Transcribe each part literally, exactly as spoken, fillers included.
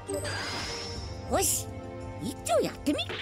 よし、一丁やってみっか。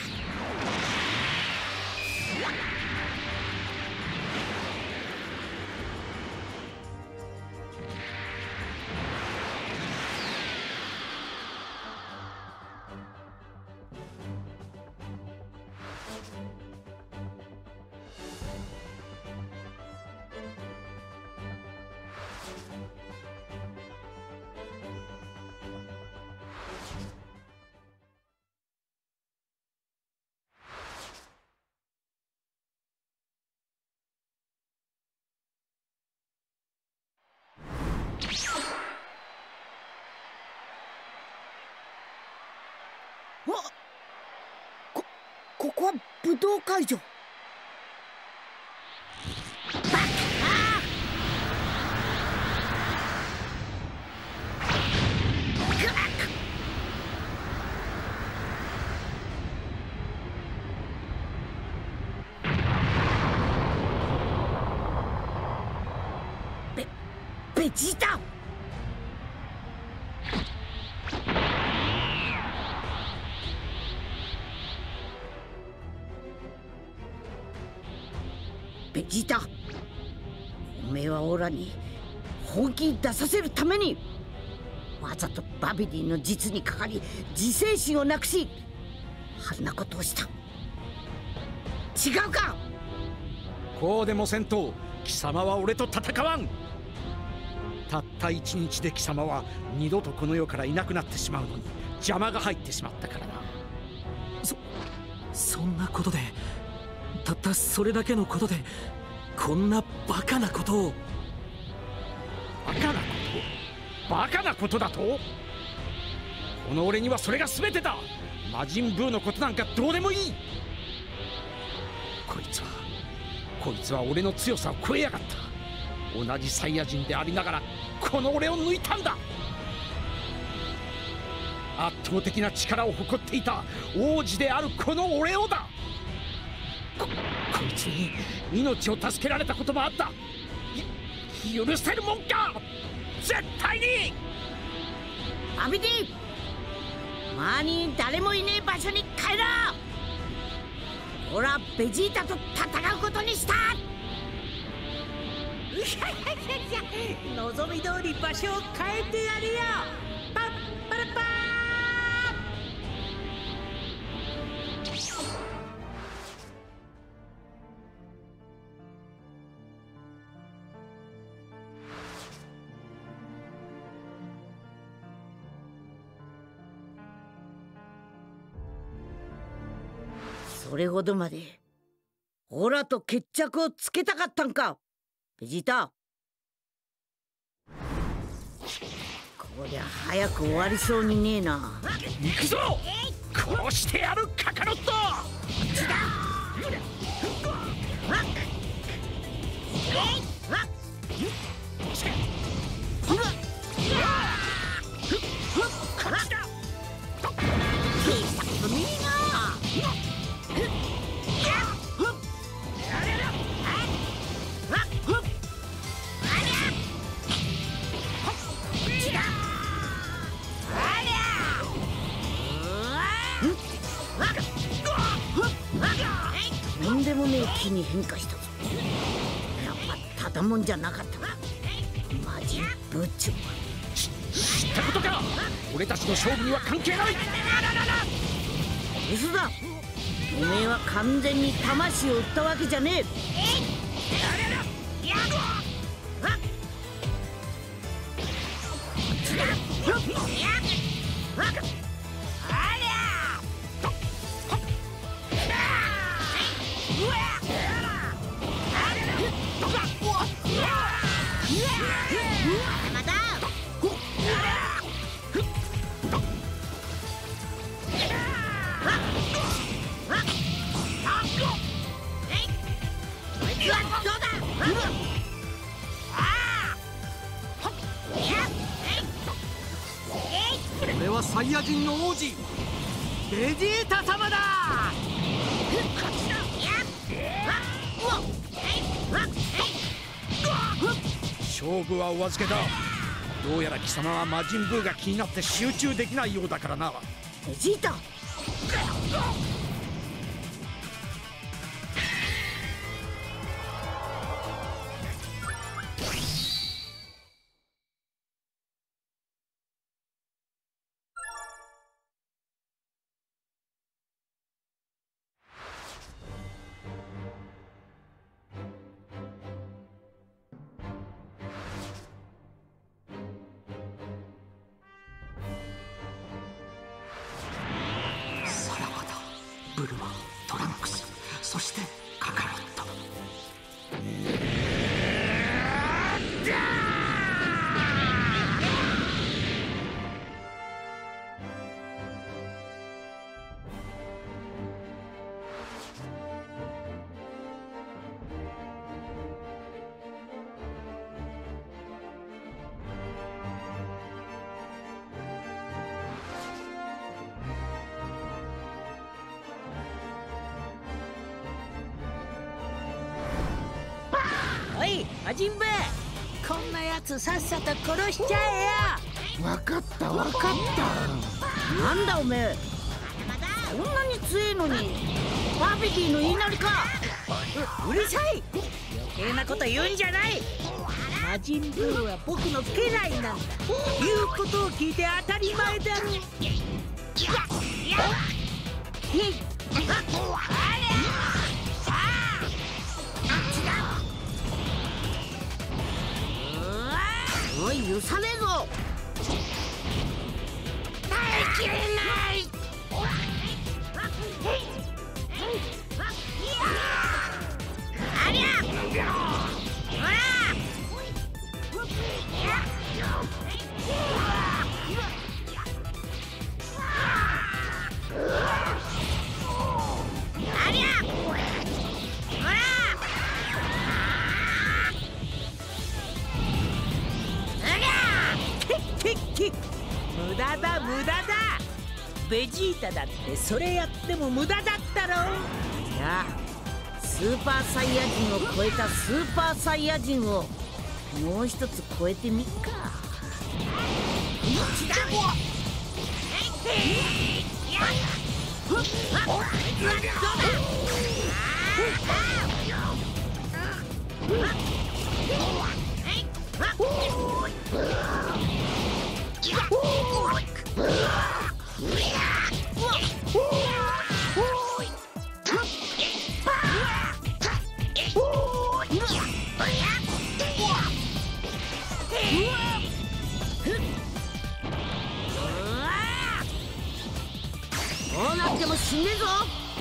こ、ここは武道会場。ベ、ベジータ。ベジータ、おめえはオラに本気出させるためにわざとバビディの実にかかり自制心をなくしあんなことをした。違うか。 こうでもせんと貴様は俺と戦わん。たった一日で貴様は二度とこの世からいなくなってしまうのに邪魔が入ってしまったからな。 そそんなことで、たったそれだけのことでこんなバカなことを。 バカなこと？バカなことだと？この俺にはそれが全てだ。魔人ブーのことなんかどうでもいい。こいつはこいつは俺の強さを超えやがった。同じサイヤ人でありながらこの俺を抜いたんだ。圧倒的な力を誇っていた王子であるこの俺をだ。こ, こいつに命を助けられたこともあった。許せるもんか。絶対に。 バビディ、周りに誰もいねえ場所に帰ろう。俺はベジータと戦うことにした。 望み通り場所を変えてやるよ。パッパラパー。 それほどまでオラと決着をつけたかったんか、ベジータ。こりゃ早く終わりそうにねえな。 行くぞ。殺してやるカカロット。 とんでもねえ気に変化したぞ。やっぱただもんじゃなかったな、マジンブッチョは。 知ったことか。俺たちの勝負には関係ない。 嘘だ。おめえは完全に魂を売ったわけじゃねえ。 俺はサイヤ人の王子ベジータ様だ。 勝負はお預けだ。 どうやら貴様は魔人ブーが気になって集中できないようだからな。 ベジータ、 さらばだ。ブルマ、トランクス、そしてカカロット。 おい魔人ブー、こんなやつさっさと殺しちゃえよ。 わかったわかった。なんだおめえ、こんなに強えのにバビディの言いなりか。 う, うるさい、余計なこと言うんじゃない。魔人ブーは僕の家来なんだ。言うことを聞いて当たり前だろ。 へい、おい許さねえぞ。耐えきれない。ありゃ、ほら、ありゃ、ほら、 無駄だ無駄だ。ベジータだってそれやっても無駄だったろ。 じゃあスーパーサイヤ人を超えたスーパーサイヤ人をもう一つ超えてみっか。こうなっても死ねえぞ。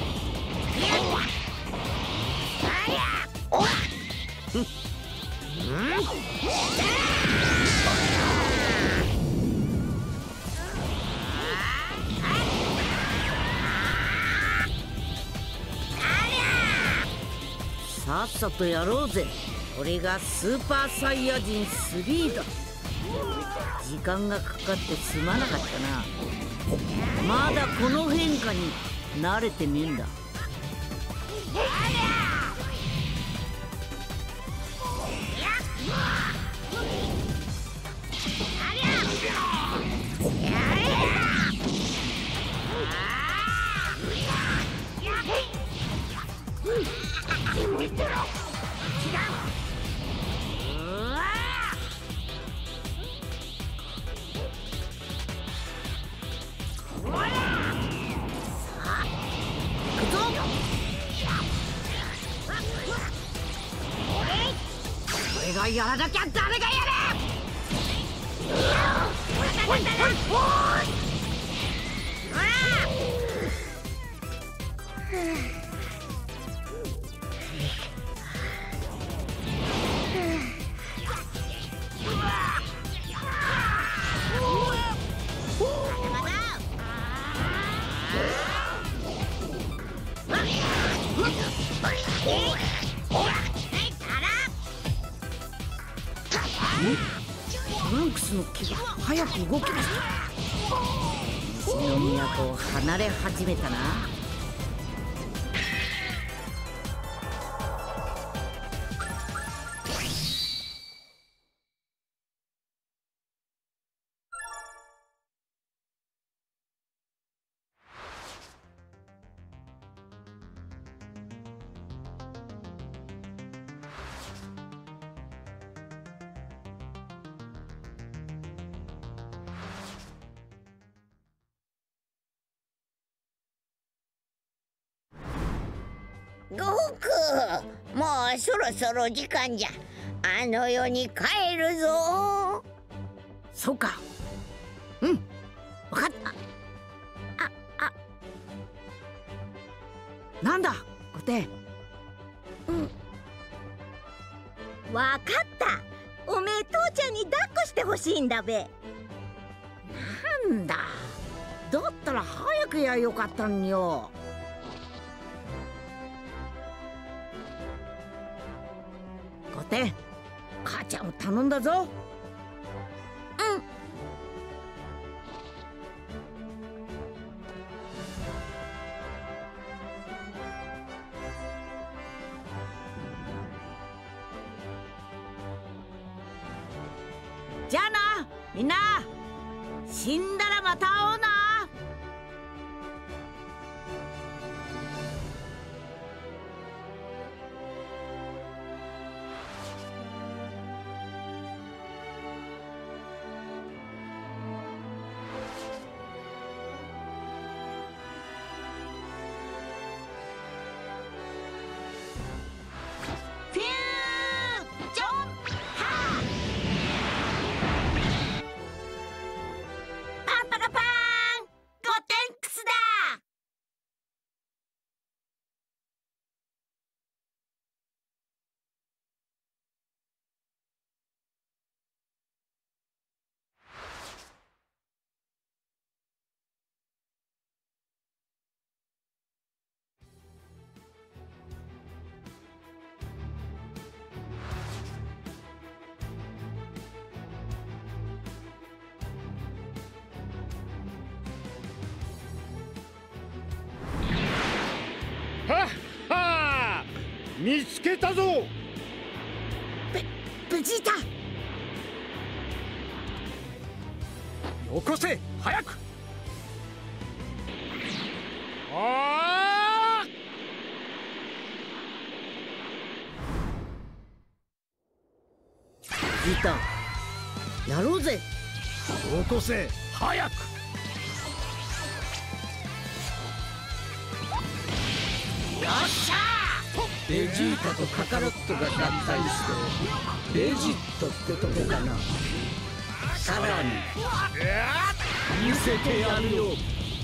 さっさとやろうぜ。これがスーパーサイヤ人スリーだ。時間がかかってすまなかったな。まだこの変化に慣れてねえんだ。俺がやらなきゃ誰がやる。トランクスの木が早く動き出した。西の都を離れ始めたな。 悟空、もうそろそろ時間じゃ。あの世に帰るぞ。 そうか。うん、分かった。ああなんだ御殿。 わかった。おめえ父ちゃんに抱っこしてほしいんだべ。 なんだ、だったら早くやよかったんよ。御殿、母ちゃんを頼んだぞ。 うんじゃあな、みんな。死んだらまた会おうな。 フュージョンハーパンパカパーンゴテンクスだ。 はっはー、見つけたぞ。 ベジータ、 よこせ、早く。あベジータ、やろうぜ。 よこせ、早く。 ベジータとカカロットが合体してベジットってとこかな。さらに見せてやるよ。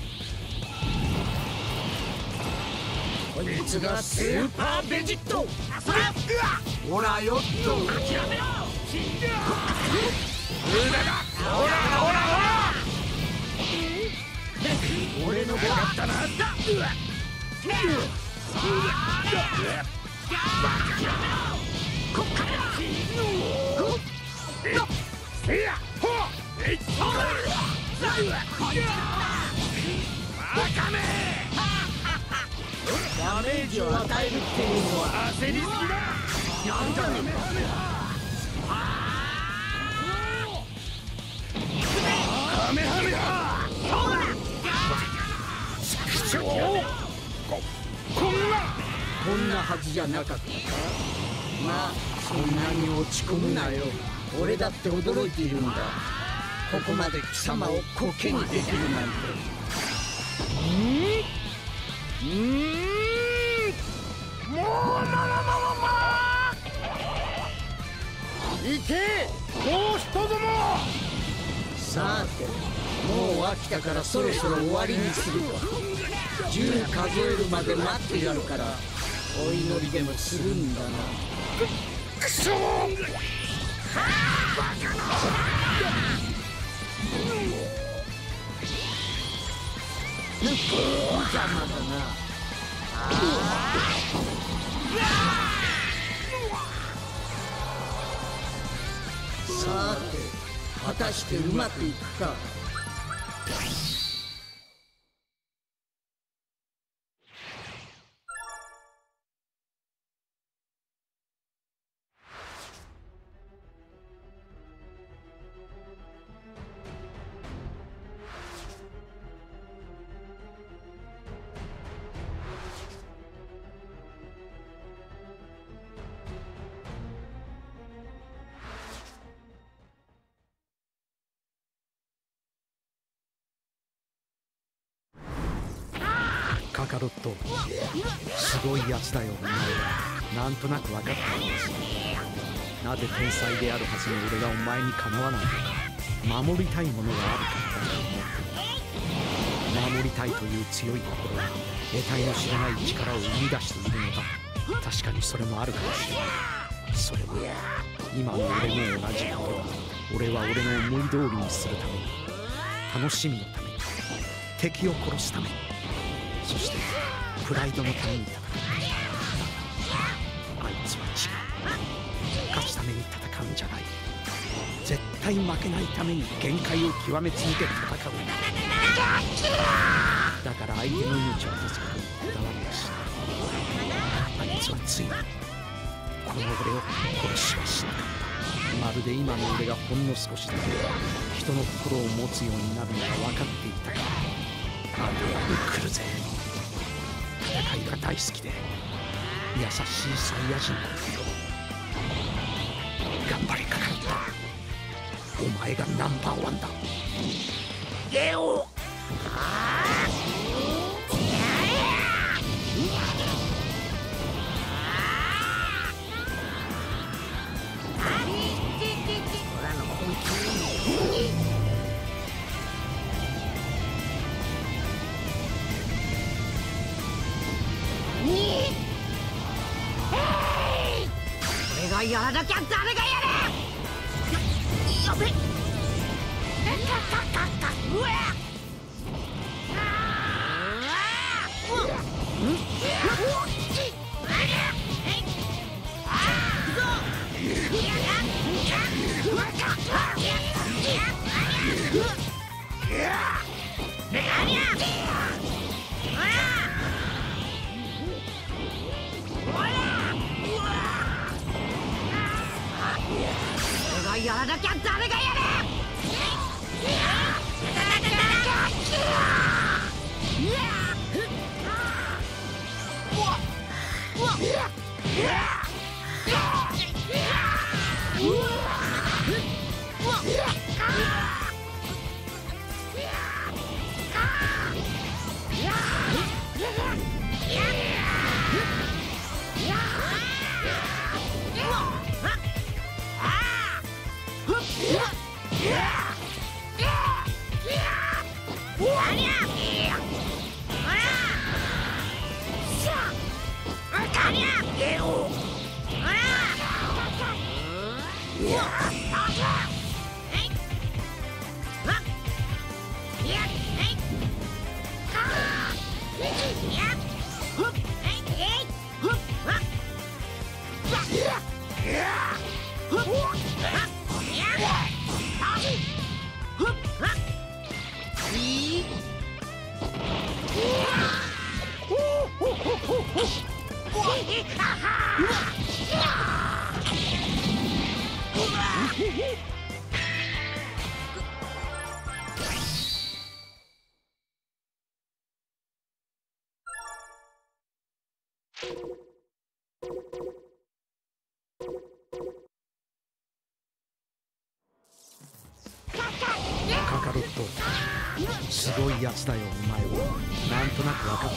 こいつがスーパーベジット。ほらよっと諦めろ。ほらほらほら、俺の子だったな。ダメージを与えるっていうのは焦りすぎだ。なんだね。カメハメハ。こんなこんなはずじゃなかったか。まあそんなに落ち込むなよ。俺だって驚いているんだ。ここまで貴様をコケにできるなんて。うんうん、もうままままま行けゴーストども。さて、もう飽きたからそろそろ終わりにするわ。じゅう数えるまで待ってやるからお祈りでもするんだな。くそー、バカな。無様だな。さて、果たしてうまくいくか。 カカロット、すごいやつだよお前は。なんとなく分かったんです。なぜ天才であるはずの俺がお前にかなわないのか。守りたいものがあるからだと思って。守りたいという強い心は得体の知らない力を生み出しているのだ。確かにそれもあるかもしれない。それは今の俺も同じことだ。俺は俺の思い通りにするために、楽しみのために、敵を殺すために、そしてプライドのために戦ってきた。あいつは違う。勝つために戦うんじゃない。絶対負けないために限界を極め続け戦うんだ。だから相手の命を助けるにこだわりはしない。あいつはついにこの俺を殺しはしなかった。まるで今の俺がほんの少しだけ人の心を持つようになるのが分かっていたから。あとは来るぜ。戦いが大好きで優しいサイヤ人のよ。頑張りかかった。お前がナンバーワンだ。ゲオ。 俺がやらなきゃ誰がやれ。やべっ。うわっ。やらなきゃ誰がやれ。カカロット、すごいやつだよお前は。なんとなく分かったんです。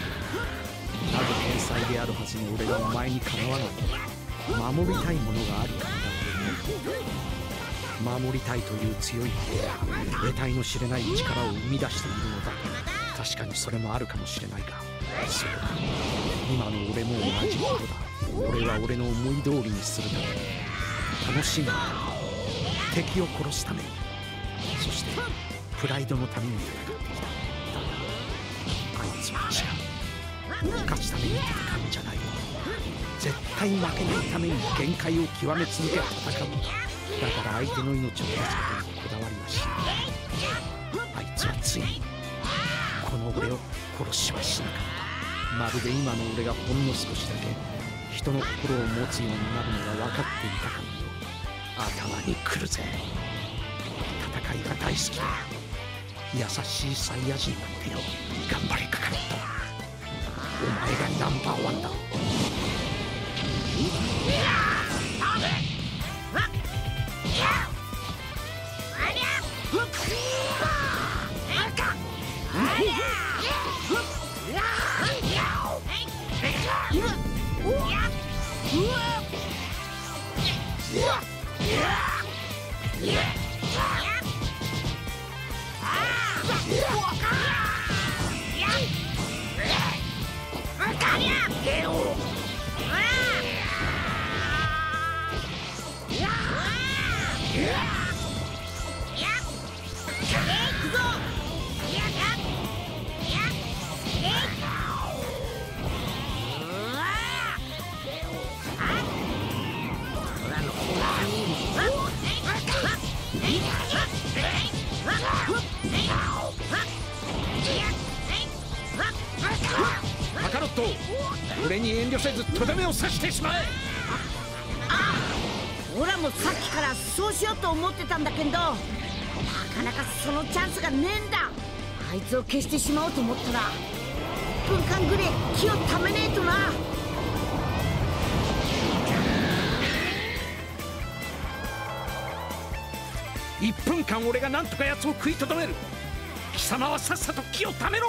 なぜ天才であるはずの俺がお前にかなわないのか。守りたいものがあるからだと思って。守りたいという強い心は得体の知れない力を生み出しているのだ。確かにそれもあるかもしれないが、そうだ、今の俺も同じことだ。俺は俺の思い通りにするために、楽しみのために、敵を殺すために、そしてプライドのために戦ってきた。だがあいつは違う。勝つために戦うんじゃない。絶対負けないために限界を極め続け戦う。だから相手の命を助けるにこだわりはしない。あいつはついにこの俺を殺しはしなかった。まるで今の俺がほんの少しだけ人の心を持つようになるのが分かっていたかのように。頭に来るぜ。戦いが大好きだ。優しいサイヤ人なんてよ。頑張れカカロット。お前がナンバーワンだ。 カカロット、俺に遠慮せずとどめを刺してしまえ。 オラもさっきからそうしようと思ってたんだけど、なかなかそのチャンスがねえんだ。あいつを消してしまおうと思ったらいっぷんかんぐらい気をためねえとな。 いっぷんかん俺がなんとか奴を食いとどめる。貴様はさっさと気をためろ。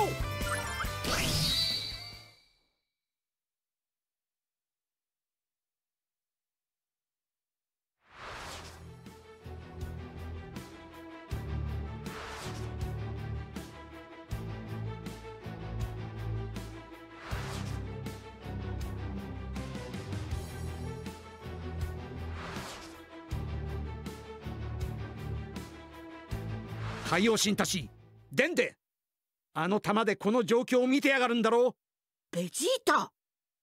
海洋神たち、デンデ、あの弾でこの状況を見てやがるんだろう。 ベジータ、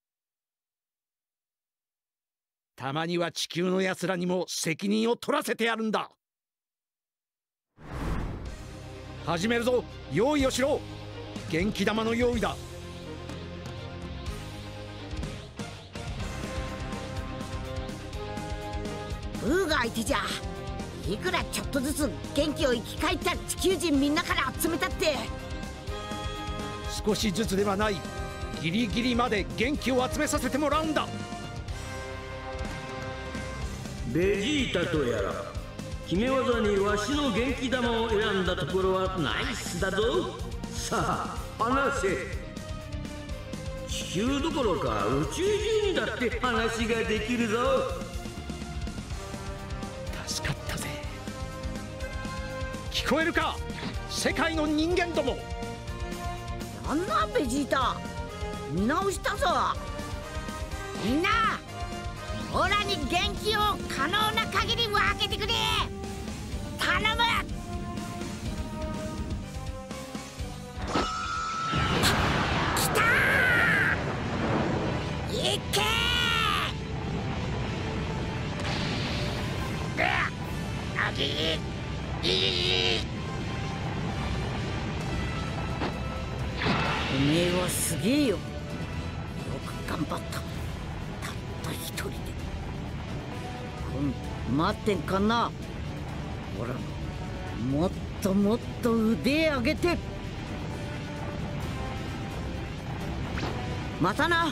たまには地球のやつらにも責任を取らせてやるんだ。始めるぞ。用意をしろ。元気玉の用意だ。 ブーが相手じゃいくらちょっとずつ元気を生き返った地球人みんなから集めたって。 少しずつではない。ギリギリまで元気を集めさせてもらうんだ。 ベジータとやら、決め技にわしの元気玉を選んだところはナイスだぞ。さあ話せ。地球どころか宇宙中にだって話ができるぞ。 助かったぜ。聞こえるか、世界の人間ども。 なんだベジータ、見直したぞ。みんなオラに元気を可能な限り分けてくれ。頼む。きたー、いけー。あぎいい。おめえはすげえよ。よく頑張った。たった一人で。うん、待ってんかな。ほら、もっともっと腕上げて。またな。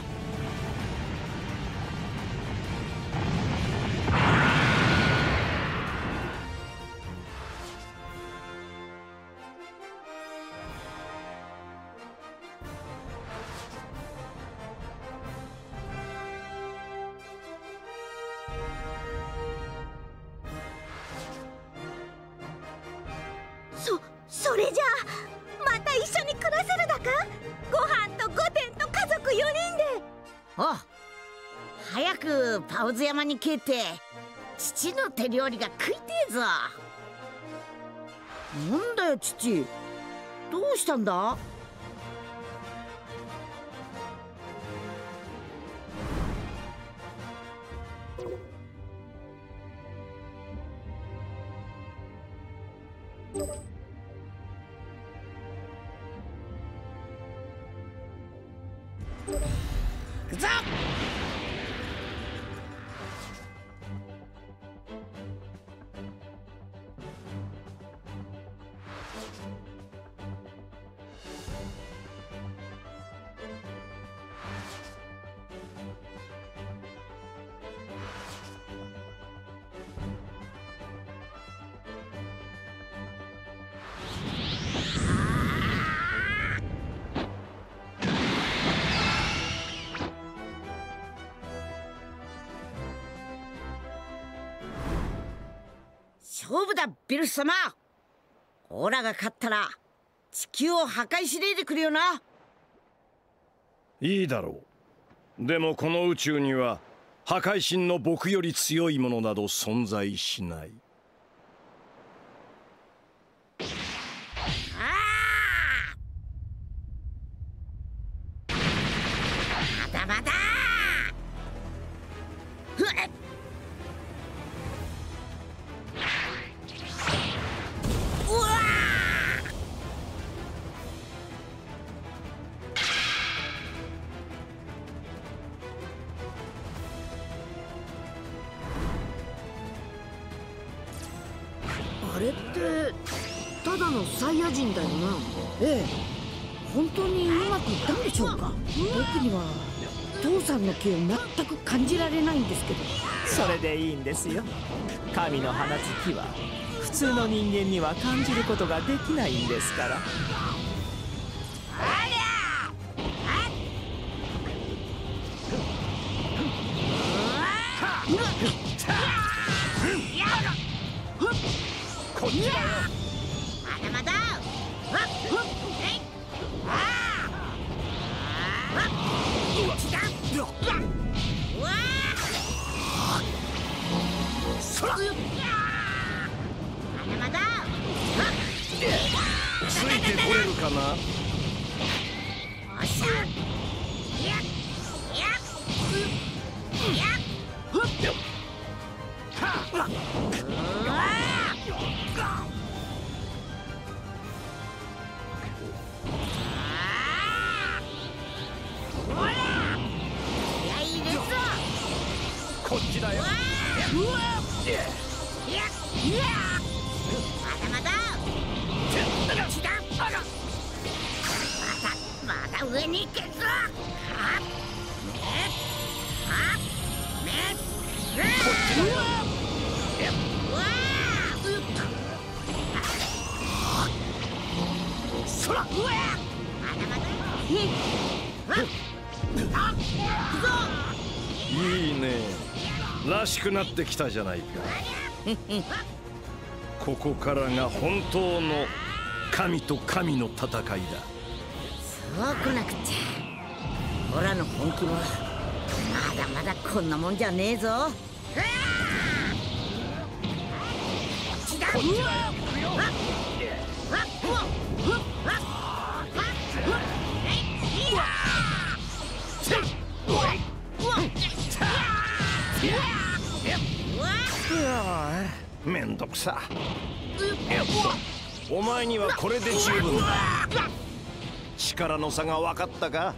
そ、それじゃあまた一緒に暮らせるだか。ご飯と御殿と家族よにんで。 お、早くパウズ山に帰って父の手料理が食いてえぞ。なんだよ父、どうしたんだ。行くぞ。 勝負だビルス様。オラが勝ったら地球を破壊しねえでくれよな。 いいだろう。でもこの宇宙には破壊神の僕より強いものなど存在しない。 まだまだ。 あれってただのサイヤ人だよな。ええ、本当にうまくいったんでしょうか。僕には父さんの気を全く感じられないんですけど。 それでいいんですよ。神の放つ気は普通の人間には感じることができないんですから。 こっちだよ。 まだまだ。 ついてこれるかな。 こっちだよ。 まだまだ。まだまだ上に行けぞ。 そら。 まだまだ。 いいね。らしくなってきたじゃないか。ここからが本当の神と神の戦いだ。 そうこなくっちゃ。オラの本気はまだまだこんなもんじゃねえぞ。 こっちだよ。 めんどくさ。お前にはこれで十分だ。力の差が分かったか。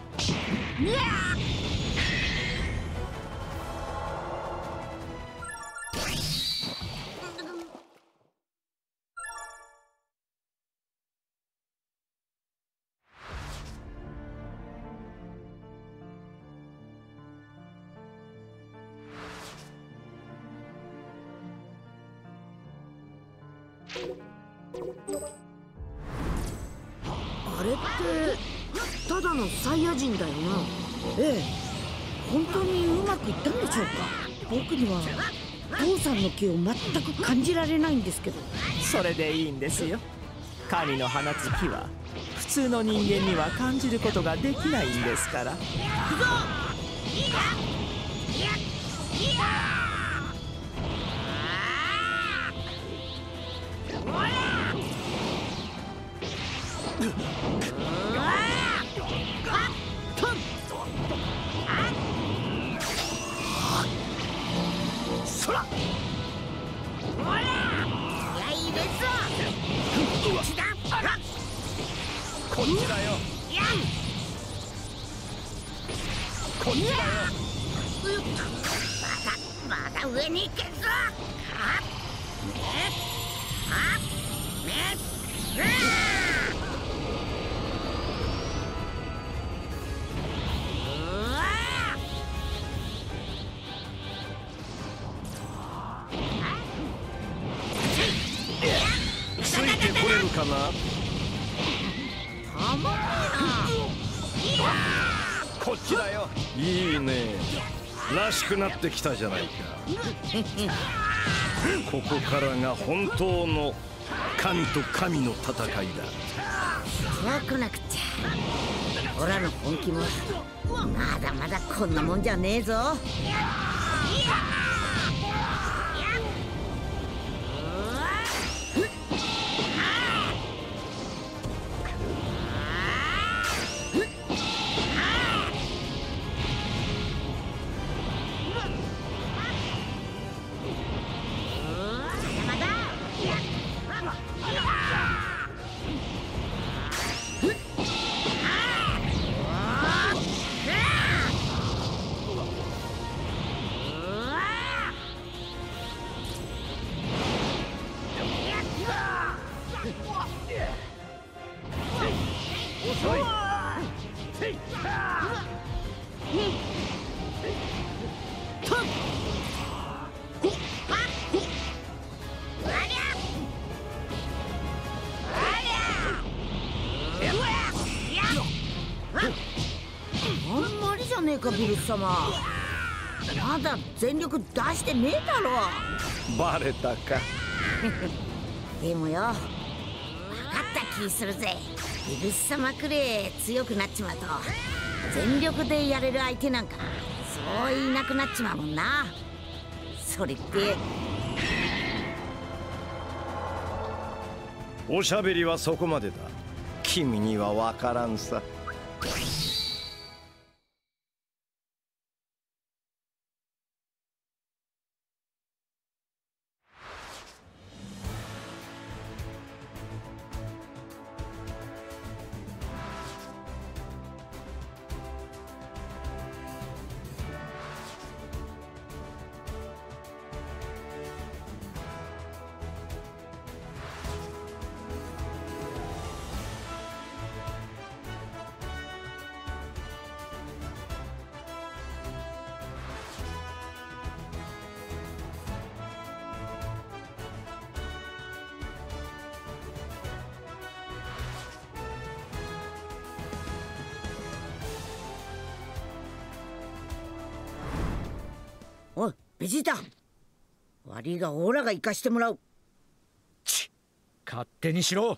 あれってただのサイヤ人だよな。ええ、本当にうまくいったんでしょうか。僕には父さんの気を全く感じられないんですけど。 それでいいんですよ。神の放つ気は普通の人間には感じることができないんですから。 そら。こっちだよ。こっちだよ。 まだまだ上に行けぞ。 ついてこれるかな。 こっちだよ。 いいね。らしくなってきたじゃないか。 ここからが本当の神と神の戦いだ。 そうこなくっちゃ。オラの本気もまだまだこんなもんじゃねえぞ。ビルス様、まだ全力出してねえだろ。 バレたか。 でもよ、分かった気するぜ。ビルス様くれ強くなっちまうと全力でやれる相手なんかそういなくなっちまうもんな。それっておしゃべりはそこまでだ。君には分からんさ。 おいベジータ、悪いがオラが行かしてもらう。 チッ、勝手にしろ。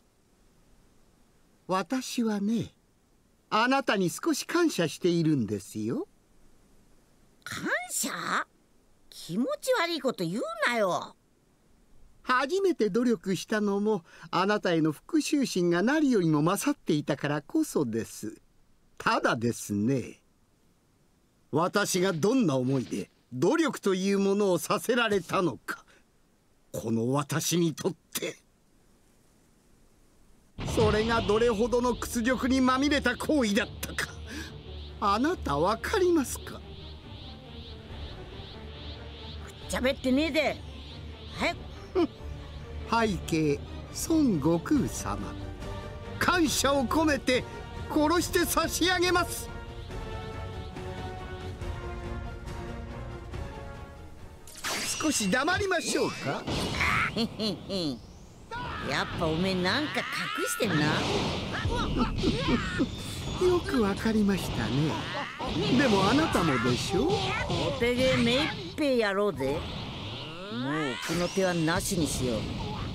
私はね、あなたに少し感謝しているんですよ。 感謝？気持ち悪いこと言うなよ。 初めて努力したのもあなたへの復讐心が何よりも勝っていたからこそです。ただですね、私がどんな思いで努力というものをさせられたのか、この私にとってそれがどれほどの屈辱にまみれた行為だったか、あなたわかりますか？ しゃべってねえで早く。 背景孫悟空様、感謝を込めて殺して差し上げます。少し黙りましょうか。 やっぱおめえなんか隠してんな。 よくわかりましたね。でもあなたもでしょ。 お手芸めいっぺいやろうぜ。もう奥の手はなしにしよう。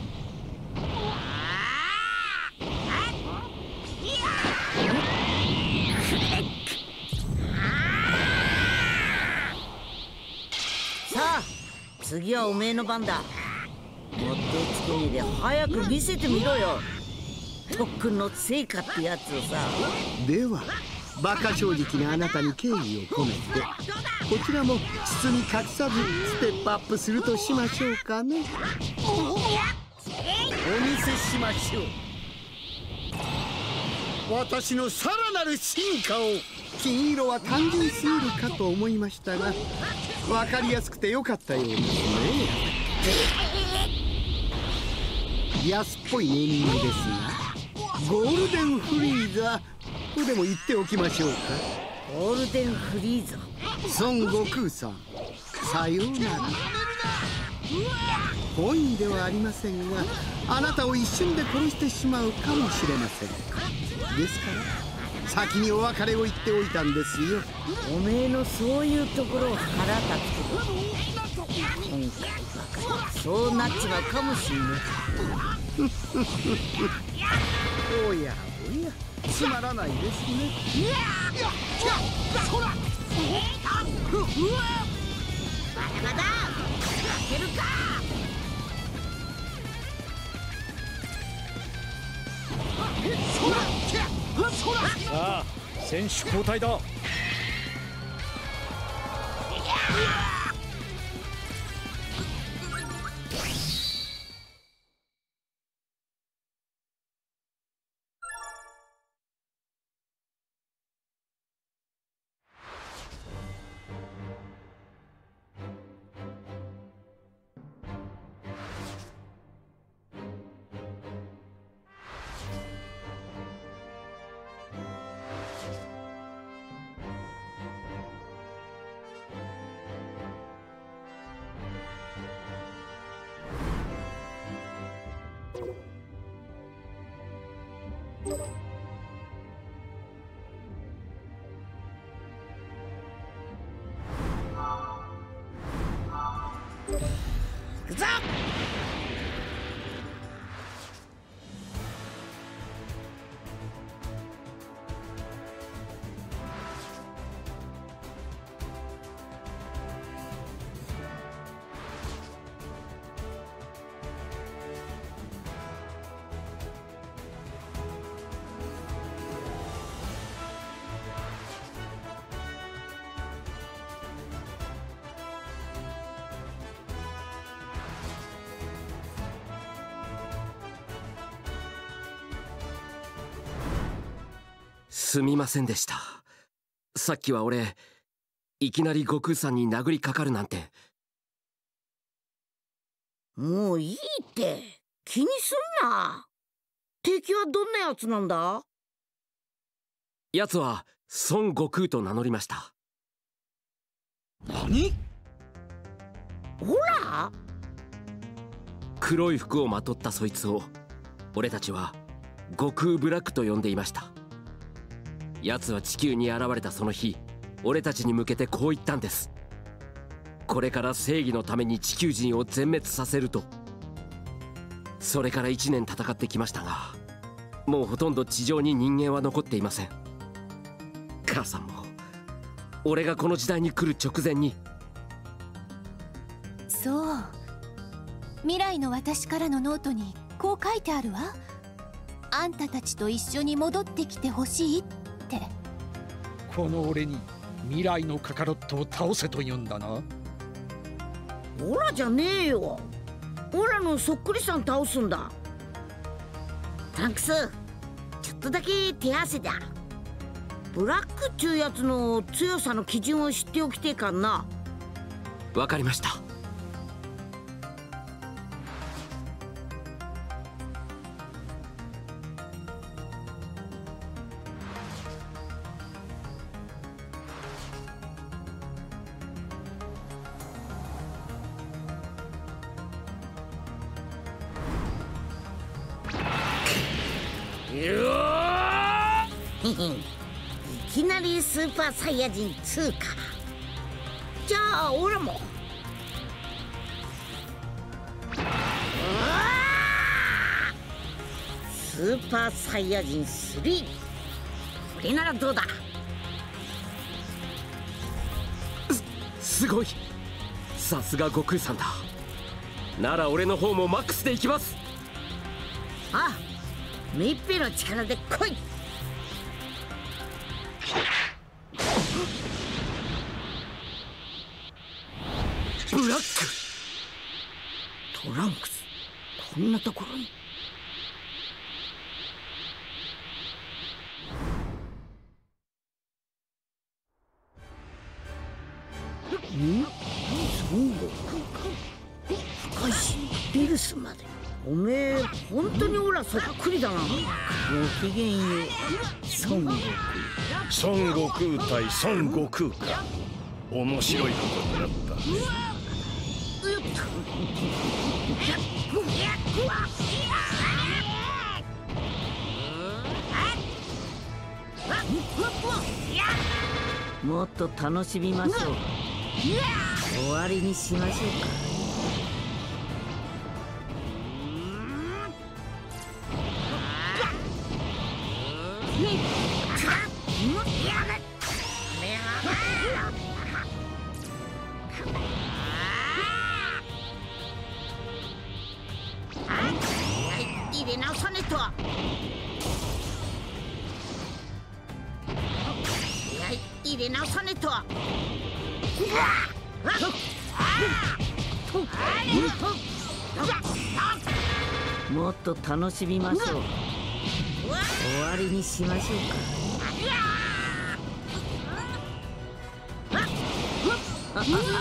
さあ次はおめえの番だ。もってつけねえで早く見せてみろよ、特訓の成果ってやつをさ。 では馬鹿正直なあなたに敬意を込めて、こちらも包み隠さずステップアップするとしましょうかね。お見せしましょう、私のさらなる進化を。金色は単純すぎるかと思いましたが、分かりやすくてよかったようですね。安っぽいネーミングですが、ゴールデンフリーザとでも言っておきましょうか。 ゴールデンフリーザ。 孫悟空さん、さようなら。本意ではありませんが、あなたを一瞬で殺してしまうかもしれません。ですから先にお別れを言っておいたんですよ。 おめえのそういうところを腹立つけど、今回ばかりそうなっちまうかもしんねおやおや、つまらないですね。 まだまだ負けるか。 さあ、選手交代だ。 行くぞ。 すみませんでした。さっきは俺いきなり悟空さんに殴りかかるなんて。 もういいって気にすんな。敵はどんなやつなんだ？ やつは孫悟空と名乗りました。 何？ ほら、 黒い服をまとったそいつを俺たちは悟空ブラックと呼んでいました。奴は地球に現れたその日、俺たちに向けてこう言ったんです。これから正義のために地球人を全滅させると。それからいちねん戦ってきましたが、もうほとんど地上に人間は残っていません。母さんも俺がこの時代に来る直前に。 そう、未来の私からのノートにこう書いてあるわ。あんたたちと一緒に戻ってきてほしいって。 この俺に未来のカカロットを倒せと言うんだな。 オラじゃねえよ。オラのそっくりさん倒すんだ。タンクス、ちょっとだけ手汗だ。ブラックっちゅうやつの強さの基準を知っておきてえかんな。 わかりました。 いきなりスーパーサイヤ人ツーか。じゃあオラも。スーパーサイヤ人スリー、これならどうだ。 す、すごい。さすが悟空さんだ。なら俺の方もマックスでいきます。 ああ、めいっぺいの力で来い。 ブラック、 トランクス、こんなところに。ん？孫悟空か。深いしベルスまで。おめえ本当にオラそっくりだな。ごきげんよう、孫悟空。孫悟空対孫悟空か。面白いことになった。 もっと楽しみましょう。終わりにしましょうか。入れ直さねえと。入れ直さねえと。もっと楽しみましょう。終わりにしましょうか。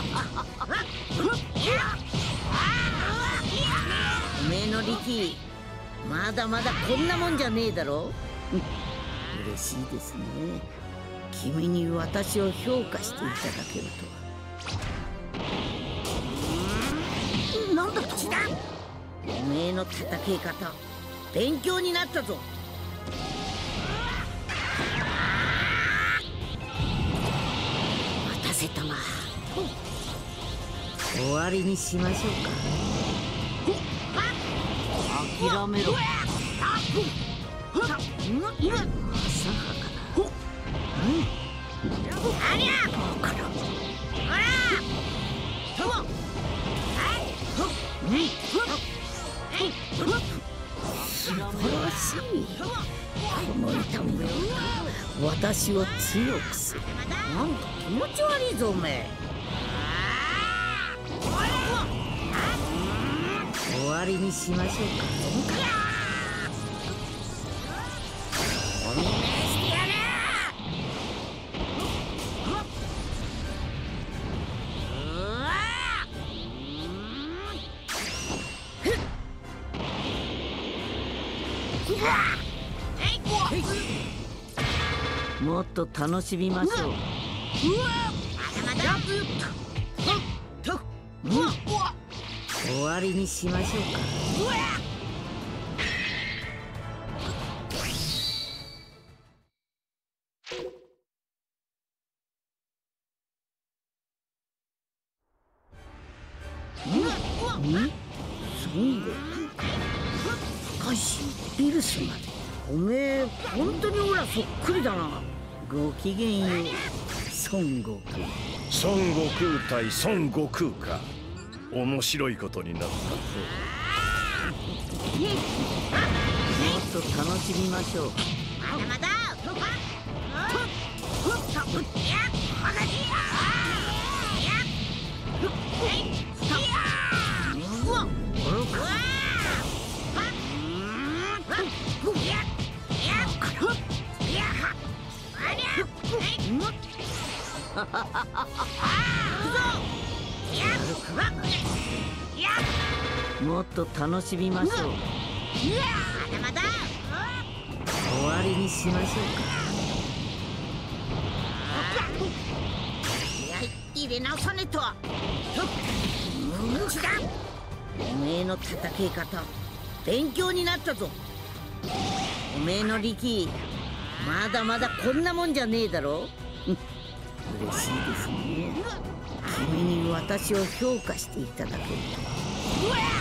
おめえの力、まだまだこんなもんじゃねえだろ。嬉しいですね。君に私を評価していただけるとは。なんだと。おめえの戦い方、勉強になったぞ。待たせたな。終わりにしましょうか。諦めろ。浅はかな。ありゃ。こころ。ほら。素晴らしい。この痛みが私を強くする。なんか気持ち悪いぞおめえ。終わりにしましょうか。お見舞いしてやる。もっと楽しみましょう。終わりにしましょうか。ん？孫悟空、高橋ビルスまで。おめえ本当にオラそっくりだな。ごきげんよう、孫悟空。 孫悟空対孫悟空か。面白いことになった。もっと楽しみましょう。まだまだ。もっと楽しみましょう。まだまだ。終わりにしましょうか。入れ直さねえと。おめえの戦い方、勉強になったぞ。おめえの力、まだまだこんなもんじゃねえだろ。嬉しいですね。君に私を評価していただけるとは。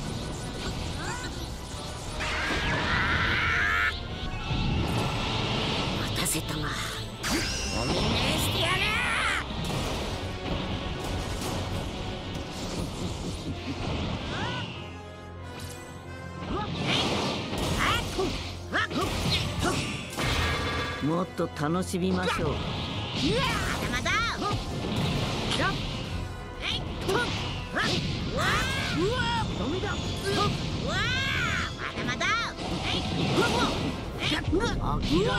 待たせたな。お見舞いしてやる。もっと楽しみましょう。まだまだ。ダメだ。まだまだ。諦めろ。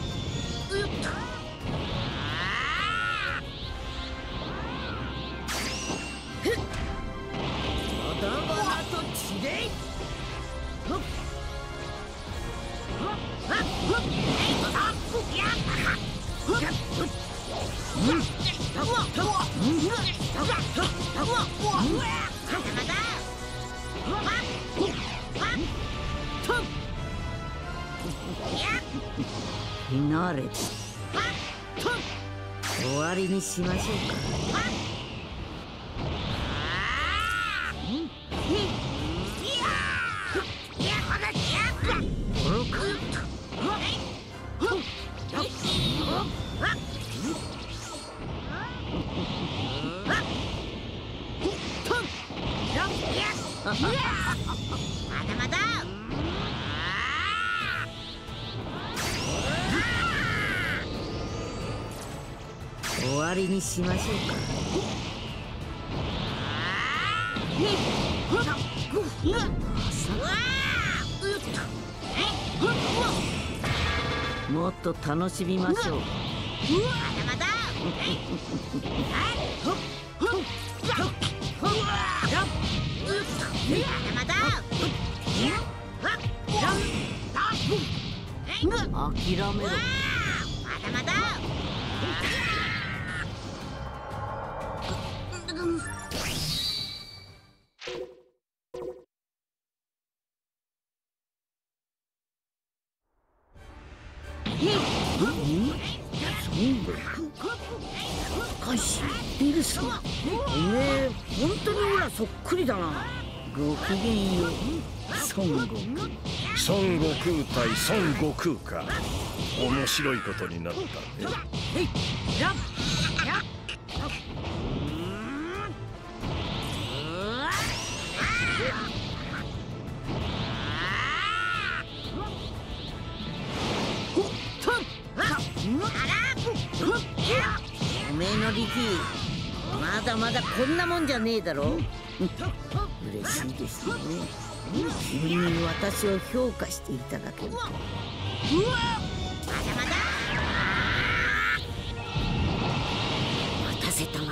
まだまだとちれい。 フィナーレです。終わりにしましょうか。 まだまだ。 終わりにしましょうか。もっと楽しみましょう。 まだまだ。まだまだ。 諦めろ。 まだまだ。 カイシ、ビルス、おめえ本当にほらそっくりだな。ごきげんよう、孫悟空。 孫悟空対孫悟空か。面白いことになったね。 おめえの力、まだまだこんなもんじゃねえだろ。嬉しいですよね。君に私を評価していただけると。 まだまだ。 待たせたわ。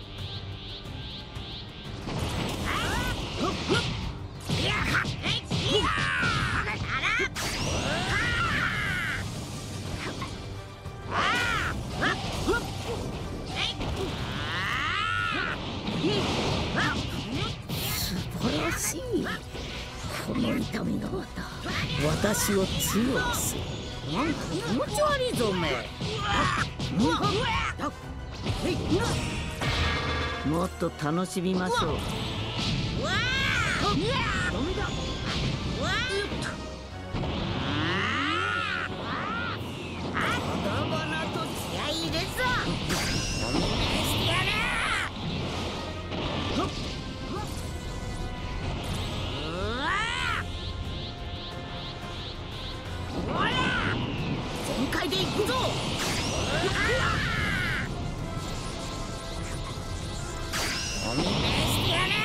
素晴らしい。この痛みの技、私を強くする。なんか気持ち悪いぞおめえ。もっと楽しみましょう。全開でいくぞ。お見舞いしてやる。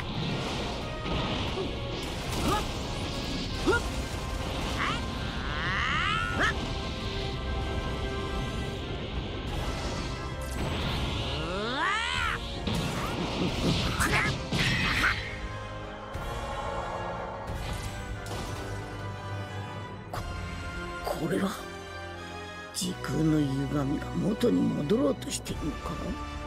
こ、これは時空の歪みが元に戻ろうとしているのか。